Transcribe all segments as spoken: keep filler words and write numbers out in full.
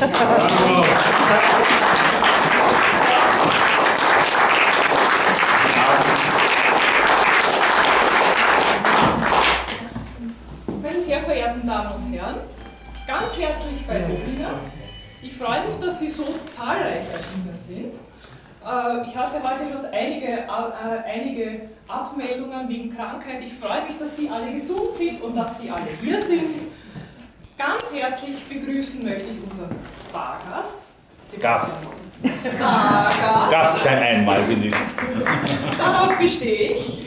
Meine sehr verehrten Damen und Herren, ganz herzlich bei Obina. Ich freue mich, dass Sie so zahlreich erschienen sind. Ich hatte heute schon einige, äh, einige Abmeldungen wegen Krankheit. Ich freue mich, dass Sie alle gesund sind und dass Sie alle hier sind. Ganz herzlich begrüßen möchte ich unseren Stargast. Gast. Stargast. Gast sein einmal genügt. Darauf bestehe ich.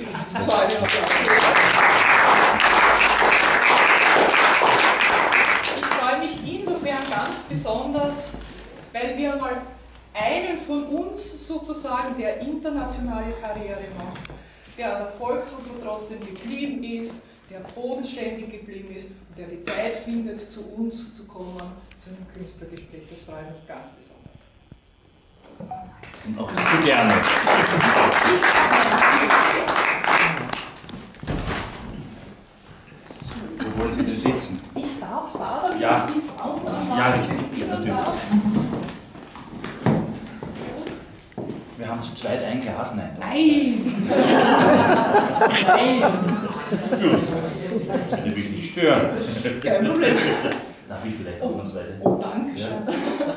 Ich freue mich insofern ganz besonders, weil wir mal einen von uns sozusagen, der internationale Karriere macht, der an der Volkshochschule trotzdem geblieben ist, der bodenständig geblieben ist und der die Zeit findet, zu uns zu kommen, zu einem Künstlergespräch. Das freut mich ganz besonders. Und auch nicht so gerne. Wo wollen Sie denn sitzen? Ich darf da, damit ja. ich die Soundanlage Ja, richtig, natürlich. darf. Wir haben zu zweit ein Glas, nein. Nein! Nein! Gut. Ich will mich nicht stören. Kein Problem. Darf ich vielleicht ausnahmsweise? Oh, danke schön. Ja.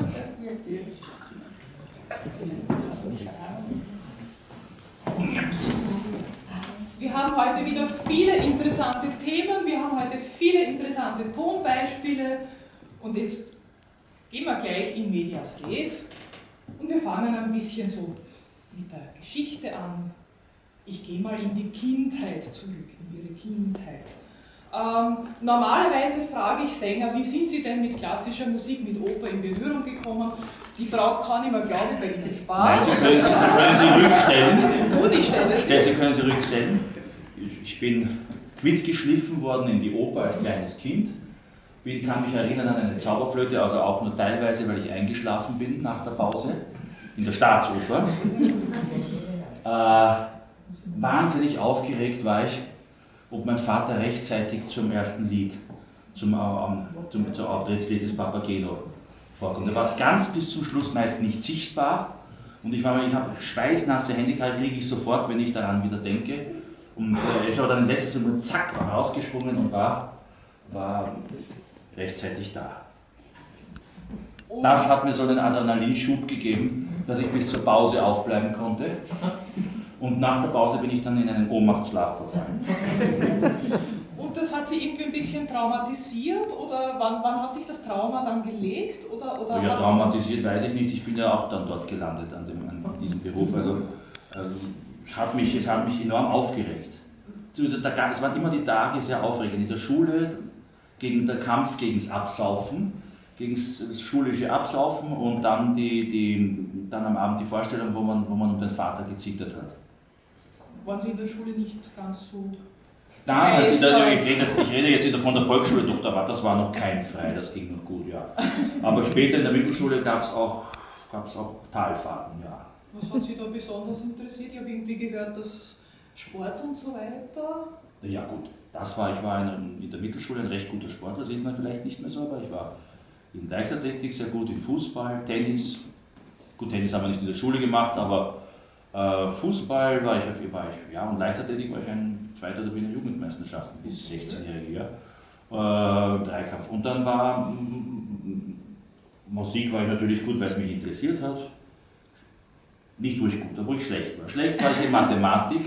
Wir haben heute wieder viele interessante Themen, wir haben heute viele interessante Tonbeispiele und jetzt gehen wir gleich in medias res und wir fangen ein bisschen so mit der Geschichte an. Ich gehe mal in die Kindheit zurück, in Ihre Kindheit. Ähm, normalerweise frage ich Sänger, wie sind Sie denn mit klassischer Musik, mit Oper in Berührung gekommen? Die Frage kann ich mir, glaube ich, bei Ihnen sparen. Nein, Sie können, Sie, Sie können sie rückstellen. Gut, ich stelle es. Sie können sie rückstellen. Ich, ich bin mitgeschliffen worden in die Oper als kleines Kind. Ich kann mich erinnern an eine Zauberflöte, also auch nur teilweise, weil ich eingeschlafen bin nach der Pause in der Staatsoper. Äh, wahnsinnig aufgeregt war ich, ob mein Vater rechtzeitig zum ersten Lied, zum, ähm, zum, zum Auftrittslied des Papageno vorkommt. Er war ganz bis zum Schluss meist nicht sichtbar und ich, war, ich habe schweißnasse Hände, kriege ich sofort, wenn ich daran wieder denke. Und äh, ist aber dann letztes Mal zack, war rausgesprungen und war, war rechtzeitig da. Das hat mir so einen Adrenalinschub gegeben, dass ich bis zur Pause aufbleiben konnte. Und nach der Pause bin ich dann in einen Ohnmachtsschlaf verfallen. Und das hat Sie irgendwie ein bisschen traumatisiert oder wann, wann hat sich das Trauma dann gelegt? Oder, oder ja, hat traumatisiert weiß ich nicht, ich bin ja auch dann dort gelandet an, dem, an diesem Beruf. Also, also es, hat mich, es hat mich enorm aufgeregt. Es waren immer die Tage sehr aufregend. In der Schule gegen der Kampf gegen das Absaufen, gegen das schulische Absaufen und dann, die, die, dann am Abend die Vorstellung, wo man, wo man um den Vater gezittert hat. Waren Sie in der Schule nicht ganz so... Nein, also ich, rede, ich rede jetzt von der Volksschule, doch, das war noch keimfrei, das ging noch gut, ja. Aber später in der Mittelschule gab es auch, gab's auch Talfahrten, ja. Was hat Sie da besonders interessiert? Ich habe irgendwie gehört, dass Sport und so weiter... Ja gut, das war, ich war in, in der Mittelschule ein recht guter Sportler, sieht man vielleicht nicht mehr so, aber ich war in Leichtathletik sehr gut, in Fußball, Tennis. Gut, Tennis haben wir nicht in der Schule gemacht, aber äh, Fußball war ich, war ich, ja, und Leichtathletik war ich ein Zweiter der Wiener Jugendmeisterschaften bis sechzehnjährige Jahr. Äh, Dreikampf. Und dann war m, Musik war ich natürlich gut, weil es mich interessiert hat. Nicht, wo ich gut war, wo ich schlecht war. Schlecht war ich in Mathematik,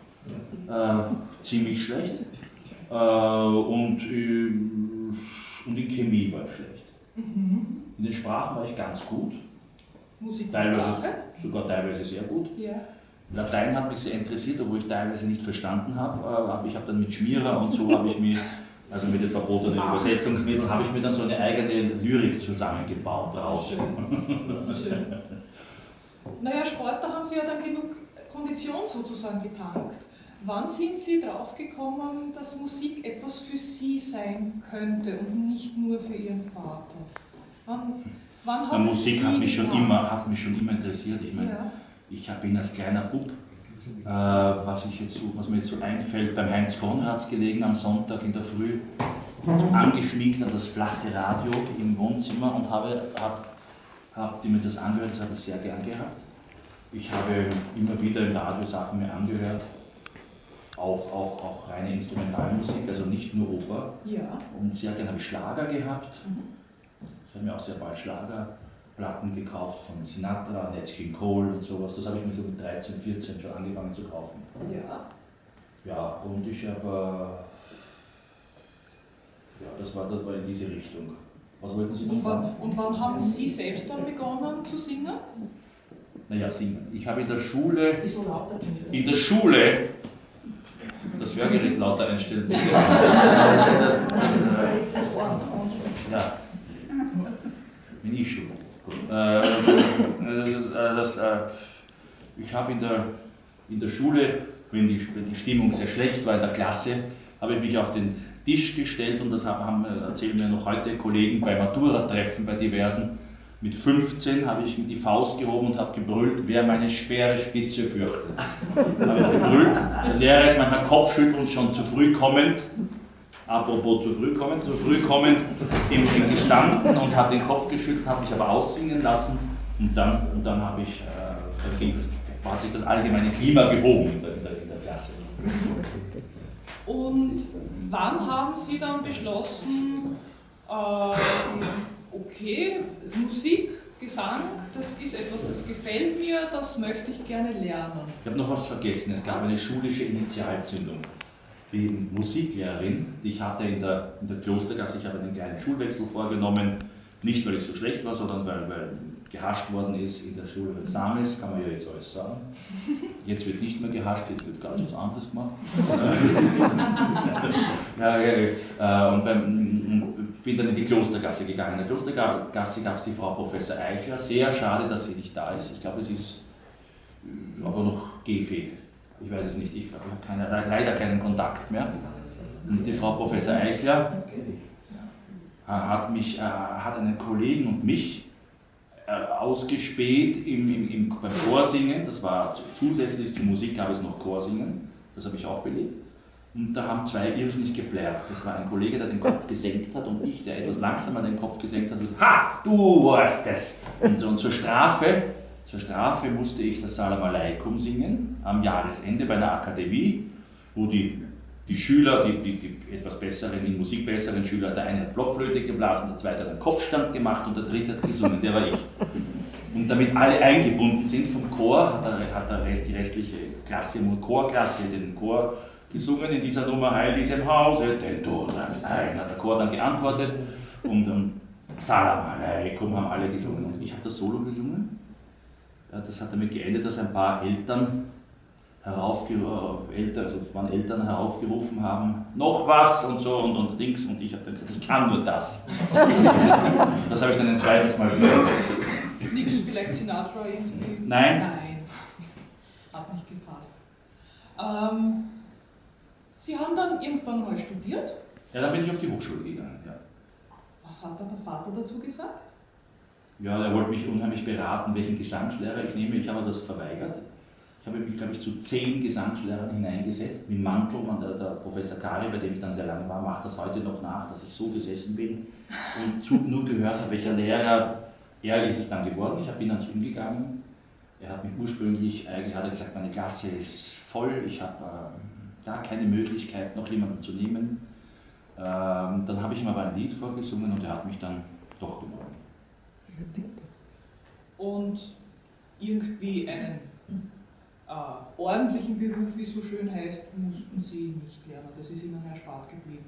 äh, ziemlich schlecht. Äh, und, äh, und in Chemie war ich schlecht. Mhm. In den Sprachen war ich ganz gut. Musik und teilweise, Sprache? sogar teilweise sehr gut. Ja. Latein hat mich sehr interessiert, obwohl ich teilweise nicht verstanden habe. Ich habe dann mit Schmierer und so habe ich mir, also mit den verbotenen Übersetzungsmitteln, habe ich mir dann so eine eigene Lyrik zusammengebaut. Auch. Schön. Schön. Naja, Sport, da haben Sie ja dann genug Kondition sozusagen getankt. Wann sind Sie draufgekommen, dass Musik etwas für Sie sein könnte und nicht nur für Ihren Vater? Wann, wann hat ja, Musik Sie hat mich, schon immer, hat mich schon immer interessiert. Ich meine, ja. ich bin als kleiner Bub, äh, was, ich jetzt so, was mir jetzt so einfällt, beim Heinz Konrads gelegen am Sonntag in der Früh, angeschmiegt an das flache Radio im Wohnzimmer und habe hab, hab die mir das angehört, das habe ich sehr gern gehabt. Ich habe immer wieder im Radio Sachen mir angehört, auch, auch, auch reine Instrumentalmusik, also nicht nur Oper. Ja. Und sehr gern habe ich Schlager gehabt. Mhm. Ich habe mir auch sehr bald Schlagerplatten gekauft von Sinatra, Nat King Cole und sowas. Das habe ich mir so mit dreizehn, vierzehn schon angefangen zu kaufen. Ja. Ja, und ich habe, ja, das war, das war in diese Richtung. Was wollten Sie noch Und wann, fragen? und wann haben Sie selbst dann begonnen zu singen? Naja, singen. Ich habe in der Schule, in der Schule, das Hörgerät lauter einstellen. das, das, äh, ja, bin ich schon. Gut. Äh, das, das, äh, ich habe in der, in der Schule, wenn die, wenn die Stimmung sehr schlecht war in der Klasse, habe ich mich auf den Tisch gestellt und das haben, erzählen mir noch heute Kollegen bei Matura-Treffen, bei diversen. Mit fünfzehn habe ich die Faust gehoben und habe gebrüllt, wer meine schwere Spitze fürchtet. Habe ich gebrüllt. Der Lehrer ist manchmal kopfschüttelnd schon zu früh kommend. Apropos zu früh kommend, zu früh kommend im Ring gestanden und hat den Kopf geschüttelt, habe mich aber aussingen lassen und dann, und dann, habe ich, äh, dann ging das, hat sich das allgemeine Klima gehoben in der, in der, in der Klasse. Und wann haben Sie dann beschlossen, äh, okay, Musik, Gesang, das ist etwas, das gefällt mir, das möchte ich gerne lernen? Ich habe noch was vergessen, es gab eine schulische Initialzündung. Die Musiklehrerin, die ich hatte in der, in der Klostergasse, ich habe einen kleinen Schulwechsel vorgenommen, nicht weil ich so schlecht war, sondern weil, weil gehascht worden ist in der Schule beim Examens, kann man ja jetzt alles sagen. Jetzt wird nicht mehr gehascht, jetzt wird ganz was anderes gemacht. ja, ja, und beim, bin dann in die Klostergasse gegangen. In der Klostergasse gab es die Frau Professor Eichler. Sehr schade, dass sie nicht da ist. Ich glaube, es ist aber noch gehfähig. Ich weiß es nicht, ich habe keine, leider keinen Kontakt mehr. Und die Frau Professor Eichler hat, mich, hat einen Kollegen und mich ausgespäht im, im, im, beim Chorsingen. Das war zusätzlich zur Musik gab es noch Chorsingen. Das habe ich auch belebt. Und da haben zwei irrsinnig geplärrt. Das war ein Kollege, der den Kopf gesenkt hat und ich, der etwas langsamer den Kopf gesenkt hat. Und, ha, du warst es! Und, und zur Strafe, zur Strafe musste ich das Salam Aleikum singen am Jahresende bei einer Akademie, wo die, die Schüler, die, die, die etwas besseren, in Musik besseren Schüler, der eine hat Blockflöte geblasen, der zweite hat einen Kopfstand gemacht und der dritte hat gesungen, der war ich. Und damit alle eingebunden sind vom Chor, hat, der, hat der Rest, die restliche Klasse, Chorklasse, den Chor gesungen in dieser Nummer, Heil diesem Hause, den Tod als ein, hat der Chor dann geantwortet und um, Salam Aleikum haben alle gesungen und ich habe das Solo gesungen. Ja, das hat damit geendet, dass ein paar Eltern, heraufgerufen, Eltern, also waren Eltern heraufgerufen haben, noch was und so und, und Dings und ich habe dann gesagt, ich kann nur das. Das habe ich dann ein zweites Mal gesungen. Nichts, vielleicht Sinatra irgendwie? Nein. Nein, hat nicht gepasst. Ähm, Sie haben dann irgendwann mal studiert? Ja, dann bin ich auf die Hochschule gegangen. Ja. Was hat dann der Vater dazu gesagt? Ja, er wollte mich unheimlich beraten, welchen Gesangslehrer ich nehme. Ich habe das verweigert. Ich habe mich, glaube ich, zu zehn Gesangslehrern hineingesetzt. Mit Mantel, der, der Professor Kari, bei dem ich dann sehr lange war, macht das heute noch nach, dass ich so gesessen bin und zu, nur gehört habe, welcher Lehrer, er ist es dann geworden. Ich bin dann zu ihm gegangen. Er hat mich ursprünglich, eigentlich hat er gesagt, meine Klasse ist voll, ich habe äh, gar keine Möglichkeit, noch jemanden zu nehmen. Ähm, dann habe ich ihm aber ein Lied vorgesungen und er hat mich dann doch genommen. Und irgendwie einen äh, ordentlichen Beruf, wie es so schön heißt, mussten Sie nicht lernen. Das ist Ihnen erspart geblieben.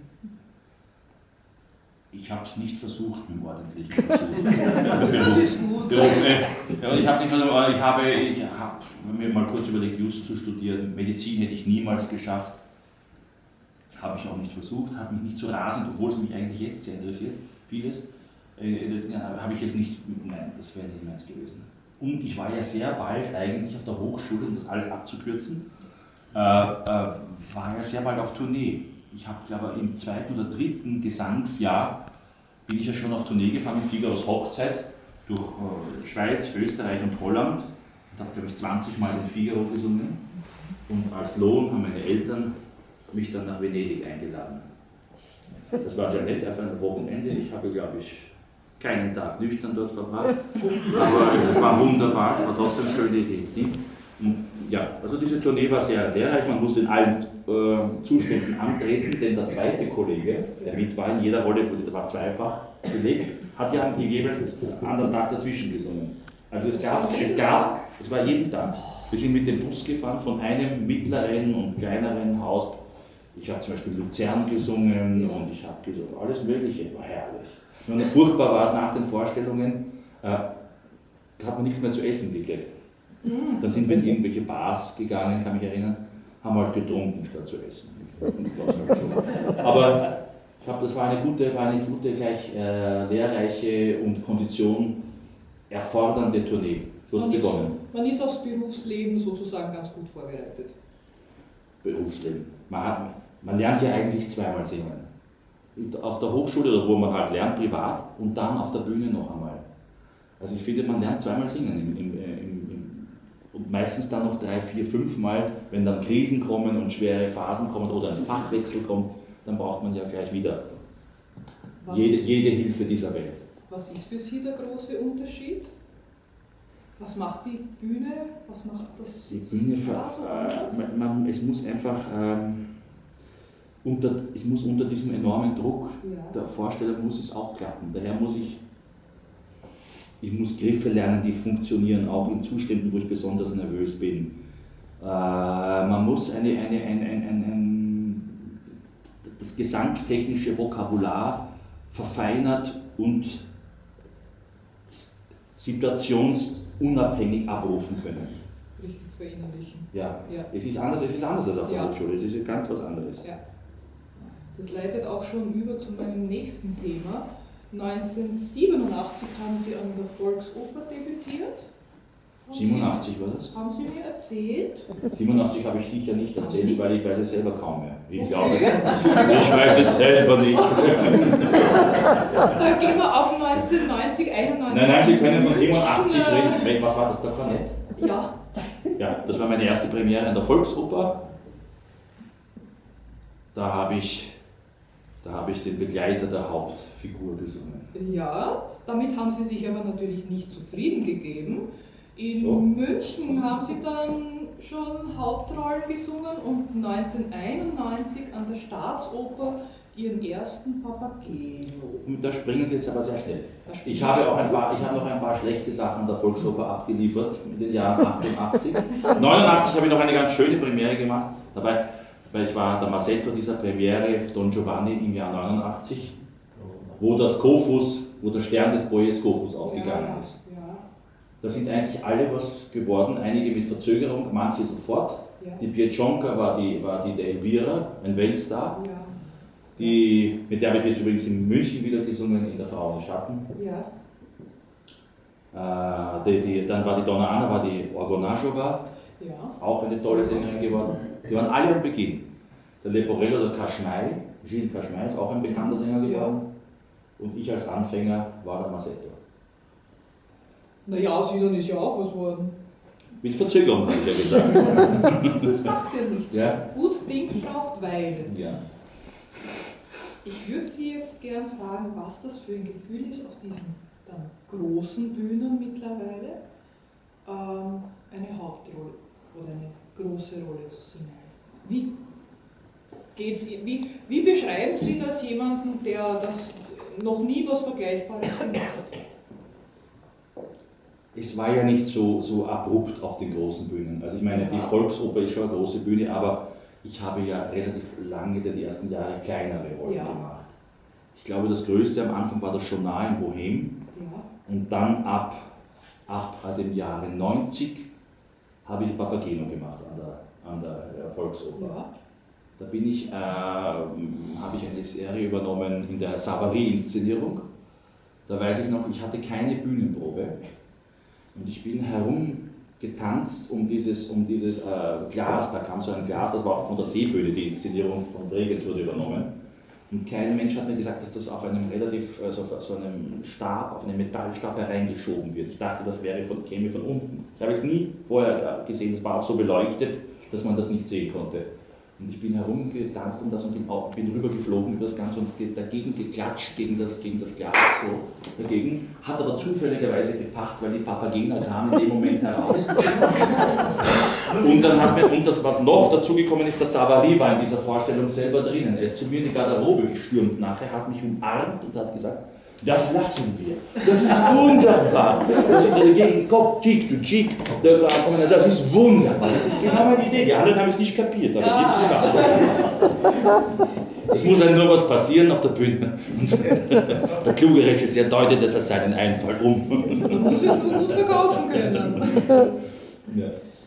Ich habe es nicht versucht mit dem ordentlichen Versuch. Das ist gut. Ja, ich habe ich habe, ich habe mir mal kurz überlegt, Just zu studieren. Medizin hätte ich niemals geschafft. Habe ich auch nicht versucht, habe mich nicht so rasend, obwohl es mich eigentlich jetzt sehr interessiert, vieles. Habe ich jetzt nicht, nein, das wäre nicht meins gewesen. Und ich war ja sehr bald eigentlich auf der Hochschule, um das alles abzukürzen, äh, äh, war ja sehr bald auf Tournee. Ich habe, glaube ich, im zweiten oder dritten Gesangsjahr bin ich ja schon auf Tournee gefahren, in Figaros Hochzeit, durch äh, Schweiz, Österreich und Holland. Und habe, glaube ich, zwanzig Mal den Figaro gesungen. Und als Lohn haben meine Eltern mich dann nach Venedig eingeladen. Das war sehr nett, auf ein Wochenende. Ich habe, glaube ich, keinen Tag nüchtern dort verbracht. Aber es war wunderbar, es war trotzdem eine schöne Idee. Und ja, also diese Tournee war sehr lehrreich. Man musste in allen äh, Zuständen antreten, denn der zweite Kollege, der mit war in jeder Rolle, der war zweifach belegt, hat ja jeweils einen anderen Tag dazwischen gesungen. Also es gab, es gab, es war jeden Tag. Wir sind mit dem Bus gefahren von einem mittleren und kleineren Haus. Ich habe zum Beispiel Luzern gesungen und ich habe gesungen, alles Mögliche, war herrlich. Und furchtbar war es nach den Vorstellungen, äh, hat man nichts mehr zu essen gekriegt. Dann sind wir in irgendwelche Bars gegangen, kann mich erinnern, haben halt getrunken statt zu essen. Aber ich glaube, das war eine gute, war eine gute gleich äh, lehrreiche und Kondition erfordernde Tournee. So hat es begonnen. Man ist aufs Berufsleben sozusagen ganz gut vorbereitet. Berufsleben. Man, hat, man lernt ja eigentlich zweimal singen. Auf der Hochschule, oder wo man halt lernt, privat, und dann auf der Bühne noch einmal. Also ich finde, man lernt zweimal singen. Im, im, im, im, und meistens dann noch drei, vier, fünf Mal, wenn dann Krisen kommen und schwere Phasen kommen oder ein Fachwechsel kommt, dann braucht man ja gleich wieder jede, jede Hilfe dieser Welt. Was ist für Sie der große Unterschied? Was macht die Bühne? Was macht das? Die Bühne, für, äh, man, es muss einfach, ähm, unter, es muss unter diesem enormen Druck ja. der Vorstellung muss es auch klappen. Daher muss ich, ich muss Griffe lernen, die funktionieren, auch in Zuständen, wo ich besonders nervös bin. Äh, man muss eine, eine, ein, ein, ein, ein, das gesangstechnische Vokabular verfeinert und situationsunabhängig abrufen können. Richtig verinnerlichen. Ja. ja, es ist anders, es ist anders als auf der ja. Hochschule, es ist ganz was anderes. Ja. Das leitet auch schon über zu meinem nächsten Thema. neunzehnhundertsiebenundachtzig haben Sie an der Volksoper debütiert. Haben siebenundachtzig Sie, war das? Haben Sie mir erzählt? siebenundachtzig habe ich sicher nicht erzählt, nicht? Weil ich weiß es selber kaum mehr. Ich okay. glaube, ich weiß es selber nicht. Dann gehen wir auf neunzehnhundertneunzig, einundneunzig. Nein, nein, Sie können von siebenundachtzig reden. Was war das, der Kornett? Ja. Ja, das war meine erste Premiere an der Volksoper. Da habe ich, da habe ich den Begleiter der Hauptfigur gesungen. Ja, damit haben Sie sich aber natürlich nicht zufrieden gegeben. In oh. München haben Sie dann schon Hauptrollen gesungen und neunzehnhunderteinundneunzig an der Staatsoper Ihren ersten Papageno. Und da springen Sie jetzt aber sehr schnell. Ich habe auch ein paar, ich habe noch ein paar schlechte Sachen der Volksoper abgeliefert in den Jahren achtundachtzig. neunundachtzig habe ich noch eine ganz schöne Premiere gemacht. Dabei, weil ich war der Masetto dieser Premiere Don Giovanni im Jahr neunundachtzig, wo das Skopus, wo der Stern des Boyes Skopus aufgegangen ja, ist. Ja. Da sind eigentlich alle was geworden, einige mit Verzögerung, manche sofort. Ja. Die Pietschonka war die, war die der Elvira, ein Weltstar. Ja. Die, mit der habe ich jetzt übrigens in München wieder gesungen, in der Frauen im Schatten. Ja. Äh, die, die, dann war die Donna Anna, war die Orgonajova, ja. auch eine tolle Sängerin geworden. Die waren alle am Beginn. Der Leporello, der Kaschmai, Gilles Kaschmai ist auch ein bekannter Sänger geworden. Ja. Und ich als Anfänger war der Masetto. Naja, aus Ihnen ist ja auch was worden. Mit Verzögerung, habe ich ja gesagt. Das macht ja nichts. Ja. Gut Ding braucht Weile. Ja. Ich würde Sie jetzt gern fragen, was das für ein Gefühl ist, auf diesen dann großen Bühnen mittlerweile ähm, eine Hauptrolle oder eine große Rolle zu singen. Wie geht's, wie, wie beschreiben Sie das jemandem, der das noch nie was Vergleichbares gemacht hat? Es war ja nicht so, so abrupt auf den großen Bühnen. Also ich meine, die Volksoper ist schon eine große Bühne, aber ich habe ja relativ lange in den ersten Jahren kleinere Rollen ja. gemacht. Ich glaube, das Größte am Anfang war das Journal in Bohem. Ja. Und dann ab, ab dem Jahre neunzig habe ich Papageno gemacht an der, an der Volksoper. Ja. Da bin ich, äh, habe ich eine Serie übernommen in der Savary-Inszenierung. Da weiß ich noch, ich hatte keine Bühnenprobe. Und ich bin herumgetanzt um dieses, um dieses äh, Glas, da kam so ein Glas, das war auch von der Seebühne, die Inszenierung von Bregenz wurde übernommen. Und kein Mensch hat mir gesagt, dass das auf einem relativ, also auf so einem Stab, auf einem Metallstab hereingeschoben wird. Ich dachte, das wäre von, käme von unten. Ich habe es nie vorher gesehen, es war auch so beleuchtet, dass man das nicht sehen konnte. Und ich bin herumgetanzt um das und bin, auch, bin rübergeflogen über das Ganze und dagegen geklatscht, gegen das, gegen das Glas so dagegen. Hat aber zufälligerweise gepasst, weil die Papagena kam in dem Moment heraus. Und dann hat mir, und das, was noch dazugekommen ist, der Savary war in dieser Vorstellung selber drinnen. Er ist zu mir in die Garderobe gestürmt nachher, hat mich umarmt und hat gesagt, das lassen wir. Das ist wunderbar. Das ist dagegen, Kopf, Cheek to Cheek. Das ist wunderbar. Das ist genau meine Idee. Die anderen haben es nicht kapiert, aber ja. Ich hab's gesagt. Es muss einem nur was passieren auf der Bühne. Und der kluge Regisseur deutet das als seinen Einfall um. Man muss es nur gut verkaufen können. Ja.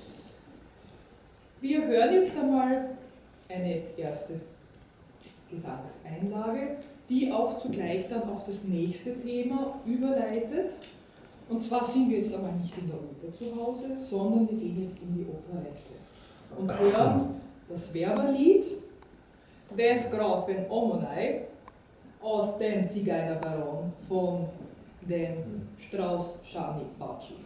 Wir hören jetzt einmal eine erste Gesangseinlage, die auch zugleich dann auf das nächste Thema überleitet. Und zwar sind wir jetzt aber nicht in der Oper zu Hause, sondern wir gehen jetzt in die Operette und hören das Werberlied des Grafen Omonay aus den Zigeunerbaron von den Strauß-Czarny-Baci.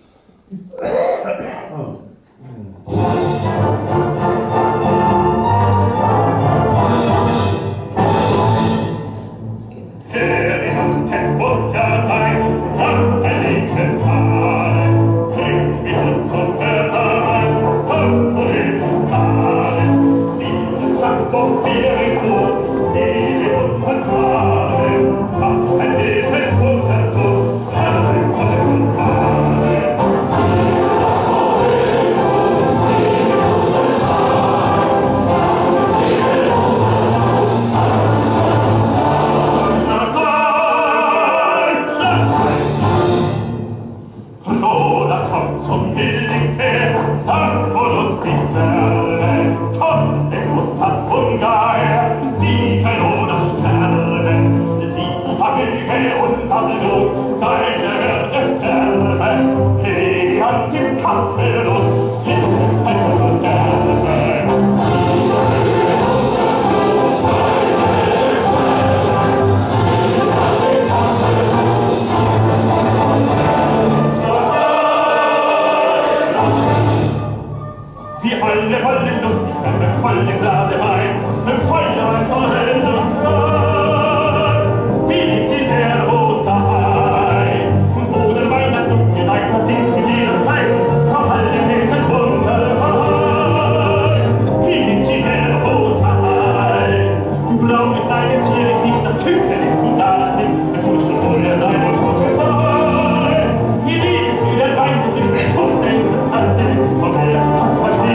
Es muss ja sein, dass ein Linken fahren, bringt mit uns von Hörern, kommt zu den Zahlen. Die Schach und Bieriko, Seele und Vertrauen, was ein Leben unterkommt, alles soll und fahren. Zum Militär, das wohl uns nicht werden. Und es muss das Ungeheir siegen oder sterben. Die Familie unser Blut, seine Werte sterben. Während im Kampfe Lohn, hinten Feind und Erben. Wir alle wollen lustig sein, mit voller Blase Wein, mit Feuer zur Hände und Klein. Wie liegt in der Rose ein? Und wo der Weihnachtslust geneigt, da sind sie jederzeit, vom alten Mädchen wunderbar. Wie liegt in der Rose ein? Du blau mit deinem Tier, nicht das Küssen ist zu sagen, der Kusch und Wunder sein und Kusch sein. Wie liegst du der Wein, so süß, der Kuss, der ist das Tanz, der ist vom Meer, was versteht.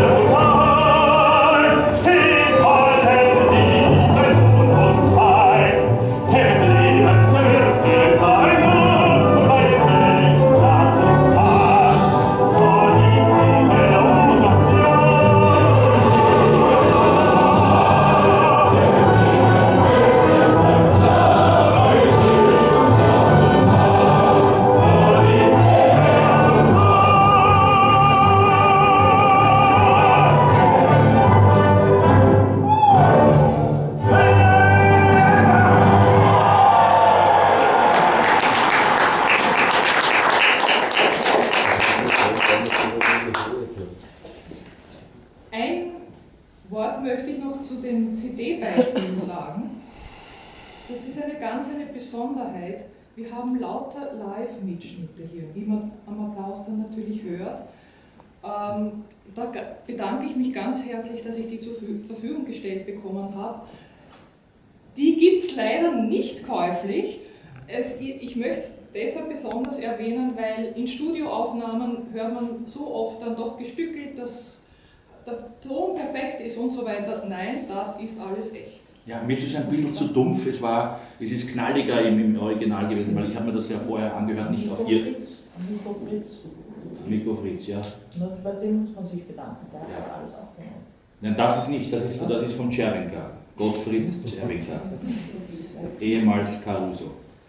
Wir haben lauter Live-Mitschnitte hier, wie man am Applaus dann natürlich hört. Ähm, da bedanke ich mich ganz herzlich, dass ich die zur Verfügung gestellt bekommen habe. Die gibt es leider nicht käuflich. Es, ich möchte es deshalb besonders erwähnen, weil in Studioaufnahmen hört man so oft dann doch gestückelt, dass der Ton perfekt ist und so weiter. Nein, das ist alles echt. Ja, mir ist es ein bisschen zu dumpf, es, war, es ist knalliger im, im Original gewesen, weil ich habe mir das ja vorher angehört, nicht Nico auf ihr... Fritz. Nico Fritz. Nico Fritz, ja. Bei dem muss man sich bedanken, der hat das alles aufgenommen. Nein, das ist nicht, das ist, das ist von Czerwenka, Gottfried Czerwenka, ehemals Caruso.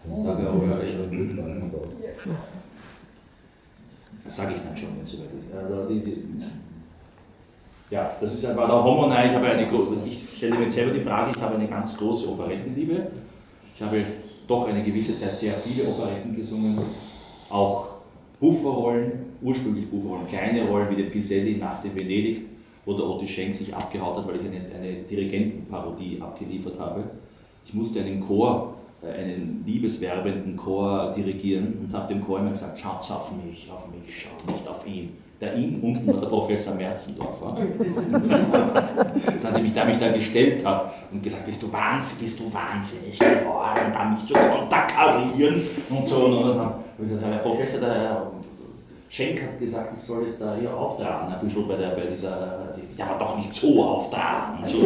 Das sage ich dann schon, wenn es soweit ist. Ja, das ist, war der Omonay. Ich, habe eine, ich stelle mir selber die Frage, ich habe eine ganz große Operettenliebe. Ich habe doch eine gewisse Zeit sehr viele Operetten gesungen, auch Bufferrollen, ursprünglich Bufferrollen, kleine Rollen wie der Piselli nach dem Venedig, wo der Otti Schenk sich abgehaut hat, weil ich eine, eine Dirigentenparodie abgeliefert habe. Ich musste einen Chor, einen liebeswerbenden Chor dirigieren und habe dem Chor immer gesagt, schaut auf mich, auf mich, schaut nicht auf ihn. Der ihn unten war der Professor Merzendorfer, der mich, der mich dann gestellt hat und gesagt, bist du wahnsinnig, bist du wahnsinnig geworden, da mich zu konterkarieren und so. Und dann habe ich gesagt, Herr Professor, der Herr Schenk hat gesagt, ich soll jetzt da hier auftragen, ein bisschen bei, der, bei dieser, ja, aber doch nicht so auftragen. Und so.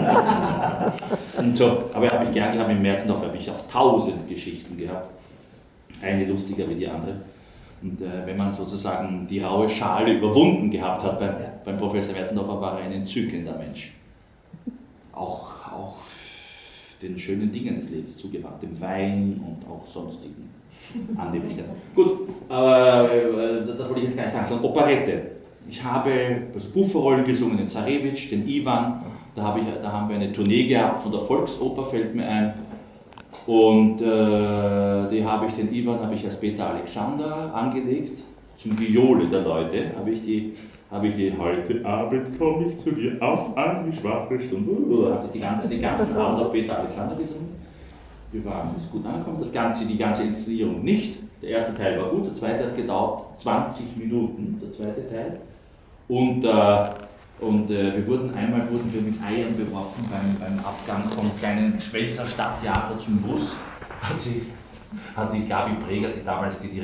Und so. Aber habe ich gern gehabt, im Merzendorf habe ich auf tausend Geschichten gehabt, eine lustiger wie die andere. Und äh, wenn man sozusagen die raue Schale überwunden gehabt hat beim, beim Professor Merzendorfer, war er ein entzückender Mensch. Auch, auch den schönen Dingen des Lebens zugewandt, dem Wein und auch sonstigen Annehmlichkeiten. Gut, aber äh, das wollte ich jetzt gar nicht sagen, sondern Operette. Ich habe also Bufferrollen gesungen, den Zarewitsch, den Iwan, da, habe ich, da haben wir eine Tournee gehabt von der Volksoper, fällt mir ein. Und äh, die habe ich, den Iwan habe ich als Peter Alexander angelegt, zum Gejohle der Leute habe ich die, habe ich die heute Abend komme ich zu dir auf eine schwache Stunde, habe ich die ganzen, den ganzen Abend auf Peter Alexander gesungen. Wir waren ist gut angekommen, das Ganze, die ganze Inszenierung nicht. Der erste Teil war gut, der zweite hat gedauert zwanzig Minuten, der zweite Teil. Und äh, Und äh, wir wurden, einmal wurden wir mit Eiern beworfen beim, beim Abgang vom kleinen Schwelzer Stadttheater zum Bus. Hat die, hat die Gabi Preger, die damals die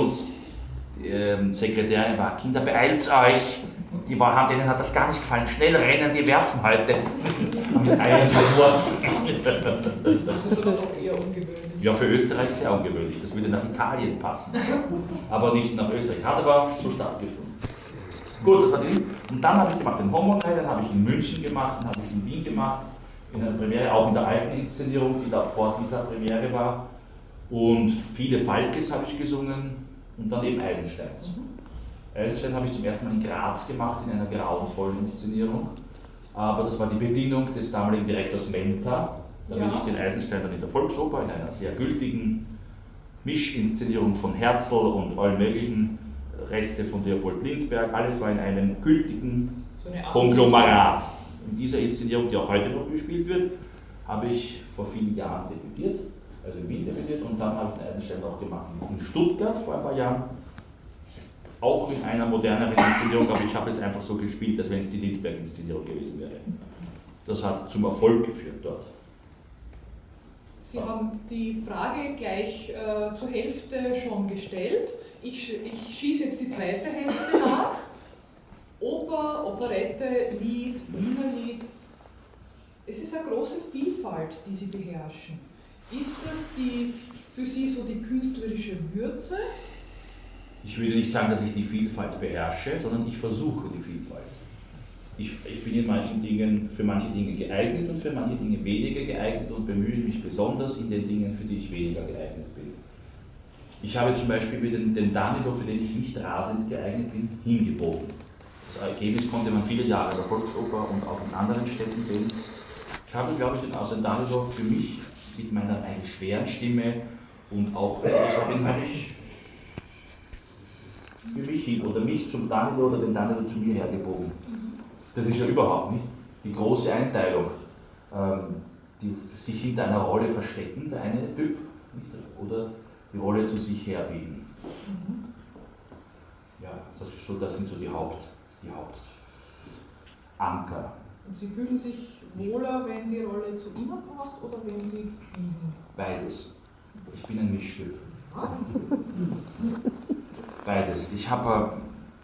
Direktionssekretärin war, Kinder, beeilt euch! Die waren, denen hat das gar nicht gefallen. Schnell rennen, die werfen heute. Mit Eiern beworfen. Das ist aber doch eher ungewöhnlich. Ja, für Österreich sehr ungewöhnlich. Das würde nach Italien passen. Aber nicht nach Österreich. Hat aber so stattgefunden. Gut, das war die. Und dann habe ich gemacht den Homonai, dann habe ich in München gemacht, dann habe ich in Wien gemacht, in einer Premiere, auch in der alten Inszenierung, die da vor dieser Premiere war. Und viele Falkes habe ich gesungen und dann eben Eisensteins. Mhm. Eisenstein habe ich zum ersten Mal in Graz gemacht, in einer grauenvollen Inszenierung. Aber das war die Bedingung des damaligen Direktors Menta, damit ja. ich den Eisenstein dann in der Volksoper, in einer sehr gültigen Mischinszenierung von Herzl und allen möglichen Reste von Leopold Lindbergh, alles war in einem gültigen so Konglomerat. In dieser Inszenierung, die auch heute noch gespielt wird, habe ich vor vielen Jahren debütiert, also in Wien debütiert, und dann habe ich den Eisenstein auch gemacht in Stuttgart vor ein paar Jahren, auch in einer moderneren Inszenierung, aber ich habe es einfach so gespielt, als wenn es die Lindbergh-Inszenierung gewesen wäre. Das hat zum Erfolg geführt dort. Sie haben die Frage gleich äh, zur Hälfte schon gestellt. Ich, ich schieße jetzt die zweite Hälfte nach. Oper, Operette, Lied, Wiener Lied. Es ist eine große Vielfalt, die Sie beherrschen. Ist das die, für Sie so die künstlerische Würze? Ich würde nicht sagen, dass ich die Vielfalt beherrsche, sondern ich versuche die Vielfalt. Ich, ich bin in manchen Dingen, für manche Dinge geeignet und für manche Dinge weniger geeignet und bemühe mich besonders in den Dingen, für die ich weniger geeignet bin. Ich habe zum Beispiel mit den, den Danilo, für den ich nicht rasend geeignet bin, hingebogen. Das Ergebnis konnte man viele Jahre in der Volksoper und auch in anderen Städten sehen. Ich habe, glaube ich, den Arsène Danilo für mich mit meiner eigentlich schweren Stimme und auch, das bin ich für mich hin oder mich zum Danilo oder den Danilo zu mir hergebogen. Das ist ja überhaupt nicht die große Einteilung, ähm, die sich hinter einer Rolle verstecken, der eine Typ, oder die Rolle zu sich herbiegen. Mhm. Ja, das, ist so, das sind so die, Haupt, die Hauptanker. Und Sie fühlen sich wohler, wenn die Rolle zu Ihnen passt oder wenn Sie fliegen? Beides. Ich bin ein Mischstück. Beides. Ich habe,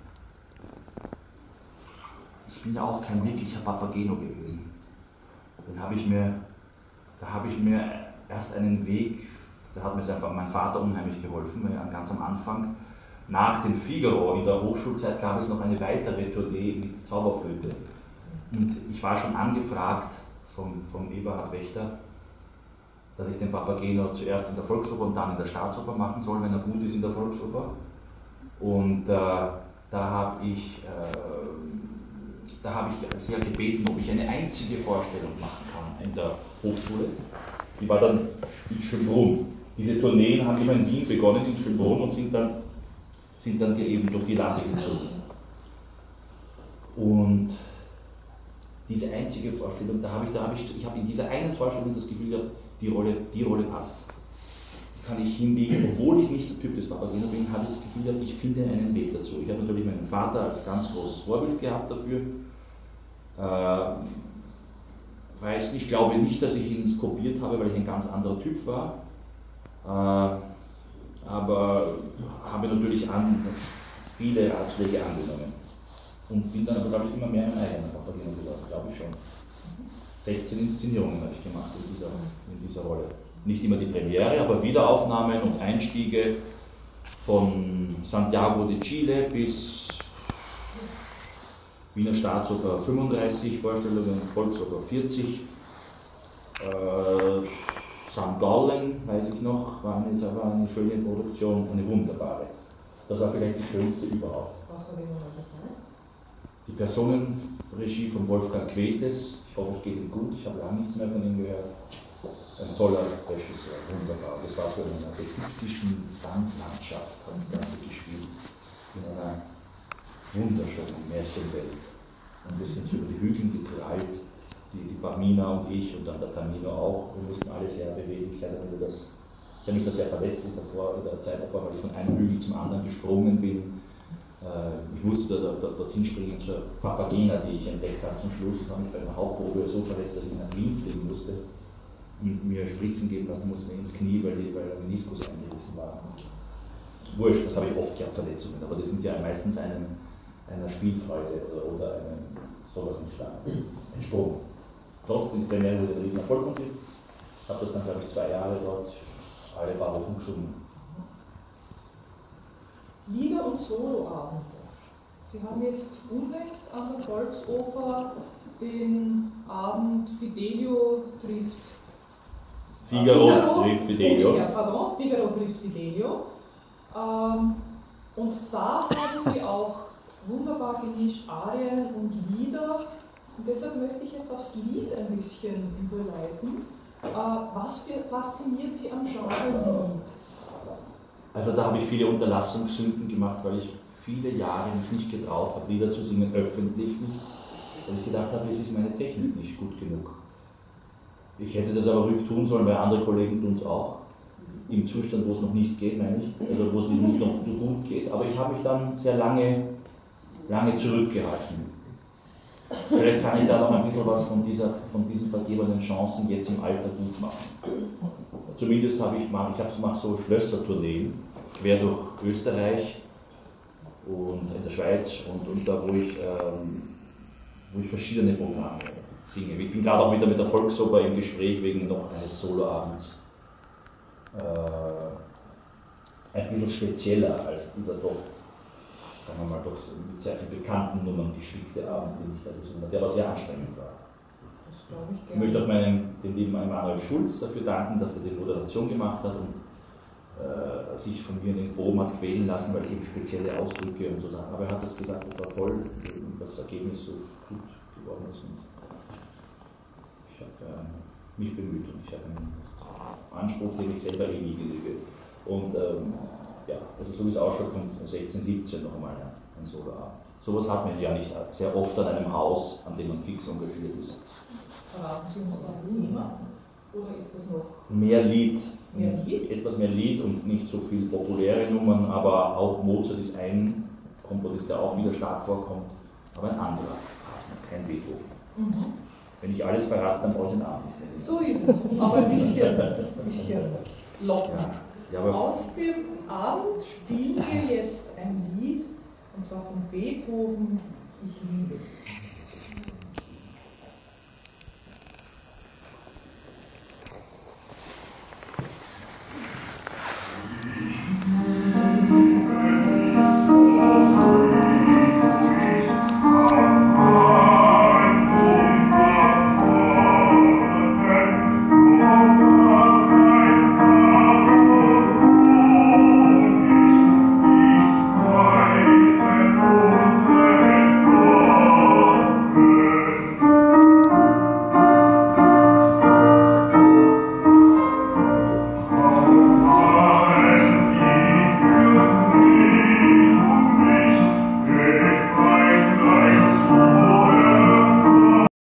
ich bin ja auch kein wirklicher Papageno gewesen. Dann habe ich mir, da habe ich mir erst einen Weg, da hat mir einfach mein Vater unheimlich geholfen, weil ganz am Anfang, nach dem Figaro in der Hochschulzeit gab es noch eine weitere Tournee mit Zauberflöte. Und ich war schon angefragt vom, vom Eberhard Wächter, dass ich den Papageno zuerst in der Volksoper und dann in der Staatsoper machen soll, wenn er gut ist in der Volksoper. Und äh, da habe ich, äh, da habe ich sehr gebeten, ob ich eine einzige Vorstellung machen kann in der Hochschule. Die war dann in Schönbrunn. Diese Tourneen haben immer in Wien begonnen, in Schönbrunn, und sind dann, sind dann eben durch die Lande gezogen. Und diese einzige Vorstellung, da habe ich, da habe ich, ich habe in dieser einen Vorstellung das Gefühl gehabt, die Rolle, die Rolle passt. Kann ich hinbiegen, obwohl ich nicht der Typ des Papageno bin, habe ich das Gefühl gehabt, ich finde einen Weg dazu. Ich habe natürlich meinen Vater als ganz großes Vorbild gehabt dafür. Äh, weiß nicht, glaube nicht, dass ich ihn kopiert habe, weil ich ein ganz anderer Typ war. Äh, aber habe natürlich an, viele Ratschläge angenommen. Und bin dann aber, glaube ich, immer mehr mein eigener Papageno geworden, glaube ich schon. sechzehn Inszenierungen habe ich gemacht in dieser, in dieser Rolle. Nicht immer die Premiere, aber Wiederaufnahmen und Einstiege von Santiago de Chile bis Wiener Staatsoper fünfunddreißig Vorstellungen, Volksoper vierzig. Äh, Sankt Gallen, weiß ich noch, war jetzt aber eine schöne Produktion, eine wunderbare. Das war vielleicht die schönste überhaupt. Was habe ich noch gefallen? Die Personenregie von Wolfgang Quetes, ich hoffe es geht ihm gut, ich habe lange nichts mehr von ihm gehört. Ein toller Regisseur, wunderbar. Das war so in einer ägyptischen Sandlandschaft, hat das Ganze gespielt. In einer wunderschönen Märchenwelt. Und wir sind über die Hügel getrallt, die, die Pamina und ich und dann der Tamino auch. Wir mussten alle sehr beweglich sein, damit wir das. Ich habe mich da sehr verletzt in der, Vor in der Zeit davor, weil ich von einem Hügel zum anderen gesprungen bin. Ich musste da, da, dorthin springen zur Papagena, die ich entdeckt habe zum Schluss, und habe mich bei der Hauptprobe so verletzt, dass ich in ein Ring fliegen musste und mir Spritzen geben lassen musste ins Knie, weil, die, weil der Meniskus eingerissen war. Wurscht, das habe ich oft gehabt, Verletzungen, aber die sind ja meistens einem, einer Spielfreude oder, oder einem sowas entstanden, entsprungen. Trotzdem, die Premiere wurde ein Riesenerfolg und ich habe das dann, glaube ich, zwei Jahre dort alle paar Wochen gesungen. Lieder und Soloabende. Sie haben jetzt unlängst an der Volksoper den Abend Fidelio trifft Figaro, Figaro trifft Fidelio. Ja, pardon, Figaro trifft Fidelio. Ähm, und da haben Sie auch wunderbar gemischt Arien und Lieder. Und deshalb möchte ich jetzt aufs Lied ein bisschen überleiten. Äh, was für, fasziniert Sie am Genre Lied? Also da habe ich viele Unterlassungssünden gemacht, weil ich viele Jahre mich nicht getraut habe, Lieder zu singen, öffentlich nicht, weil ich gedacht habe, es ist meine Technik nicht gut genug. Ich hätte das aber ruhig tun sollen, weil andere Kollegen tun es auch, im Zustand, wo es noch nicht geht, meine ich, also wo es nicht noch so gut geht, aber ich habe mich dann sehr lange, lange zurückgehalten. Vielleicht kann ich da noch ein bisschen was von, dieser, von diesen vergebenen Chancen jetzt im Alter gut machen. Zumindest habe ich, ich mache so Schlössertourneen, quer durch Österreich und in der Schweiz und, und da, wo ich, ähm, wo ich verschiedene Programme singe. Ich bin gerade auch wieder mit der Volksoper im Gespräch wegen noch eines Soloabends. Äh, ein bisschen spezieller als dieser doch, sagen wir mal, doch mit sehr vielen bekannten Nummern gestickte Abend, den ich da gesungen habe, der aber sehr anstrengend war. Ich, ich möchte auch meinem, dem lieben Emanuel Schulz dafür danken, dass er die Moderation gemacht hat und äh, sich von mir in den Proben hat quälen lassen, weil ich eben spezielle Ausdrücke und so Sachen. Aber er hat das gesagt, das war toll, das Ergebnis so gut geworden ist. Und ich habe äh, mich bemüht und ich habe einen Anspruch, den ich selber eh nie genüge. Und ähm, ja, also so wie es ausschaut, kommt sechzehn, siebzehn noch einmal ein Soloabend. Sowas hat man ja nicht sehr oft an einem Haus, an dem man fix engagiert ist. Verraten Sie uns ein Thema? Oder ist das noch? Mehr Lied. Mehr Lied? Etwas mehr Lied und nicht so viel populäre Nummern, aber auch Mozart ist ein Komponist, der auch wieder stark vorkommt, aber ein anderer, kein Beethoven. Mhm. Wenn ich alles verrate, dann brauche ich den Abend nicht. So ist es, aber ein bisschen, ein bisschen locker. Ja, aber aus dem Abend spielen wir jetzt ein Lied, und zwar von Beethoven, Ich liebe.